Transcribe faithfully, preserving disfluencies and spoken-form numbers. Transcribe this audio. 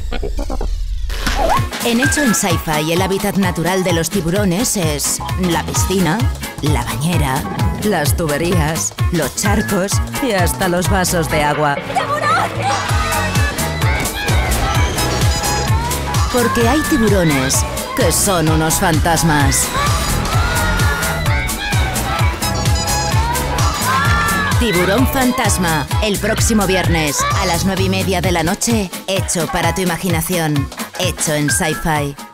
En Hecho en Sci-Fi, el hábitat natural de los tiburones es la piscina, la bañera, las tuberías, los charcos y hasta los vasos de agua. ¡Tiburón! Porque hay tiburones que son unos fantasmas. Tiburón Fantasma, el próximo viernes a las nueve y media de la noche, hecho para tu imaginación, hecho en Sci-Fi.